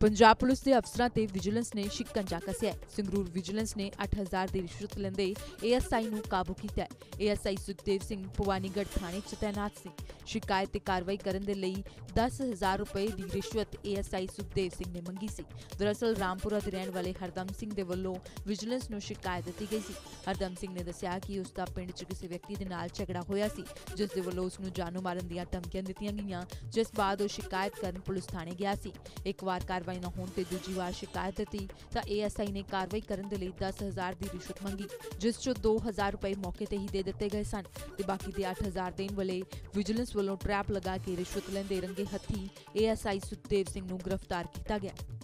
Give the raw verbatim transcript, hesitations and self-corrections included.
Punjab police के अफसरां ते vigilance ने शिकंजा कसिया है। संगरूर विजिलेंस ने अठ हज़ार की रिश्वत लेंदे ए एस आई नूं काबू किया है। A S I Sukhdev Singh Bhawanigarh थाने च तैनात सी। शिकायत ते कार्रवाई करन दे लई दस हज़ार रुपए की रिश्वत A S I Sukhdev Singh ने मंगी सी। दरअसल रामपुरा दे रहण वाले हरदम सिंह दे वल्लों विजिलेंस नूं शिकायत दित्ती गई सी। हरदम सिंह ने दस्सिया कि उसका पिंड च किसी व्यक्ति दे नाल झगड़ा होया सी, जिस दे वल्लों उसनूं जानों मारन दीआं धमकियां दित्तियां गईआं, जिस बाद वह शिकायत करन पुलिस थाने गया सी। एक बार कार्रवाई न होने ते दूजी बार शिकायत दी तां ए एस आई ने कार्रवाई करन दे लई दस हज़ार की रिश्वत मंगी, जिस चों दो हज़ार रुपए मौके ते ही दे दित्ते गए सन ते बाकी दे अठ हज़ार देण वाले विजिलेंस वालों ट्रैप लगा के रिश्वत लैंदे रंगे हत्थी A S I Sukhdev Singh नूं गिरफ्तार किया गया।